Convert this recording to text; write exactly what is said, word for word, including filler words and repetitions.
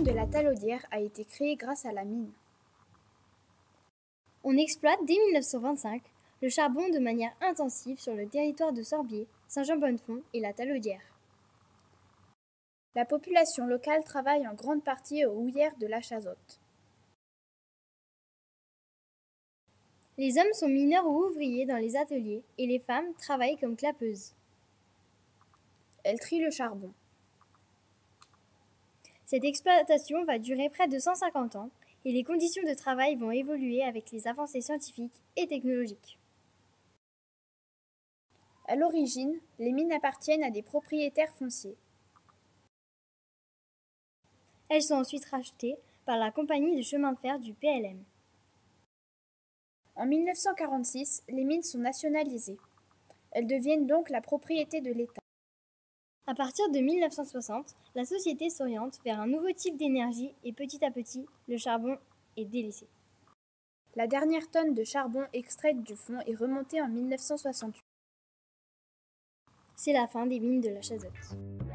zone de la Talaudière a été créée grâce à la mine. On exploite dès mille neuf cent vingt-cinq le charbon de manière intensive sur le territoire de Sorbier, Saint-Jean-Bonnefond et la Talaudière. La population locale travaille en grande partie aux houillères de la Chazotte. Les hommes sont mineurs ou ouvriers dans les ateliers et les femmes travaillent comme clapeuses. Elles trient le charbon. Cette exploitation va durer près de cent cinquante ans et les conditions de travail vont évoluer avec les avancées scientifiques et technologiques. À l'origine, les mines appartiennent à des propriétaires fonciers. Elles sont ensuite rachetées par la compagnie de chemin de fer du P L M. En mille neuf cent quarante-six, les mines sont nationalisées. Elles deviennent donc la propriété de l'État. À partir de mille neuf cent soixante, la société s'oriente vers un nouveau type d'énergie et petit à petit, le charbon est délaissé. La dernière tonne de charbon extraite du fond est remontée en mille neuf cent soixante-huit. C'est la fin des mines de la Chazotte.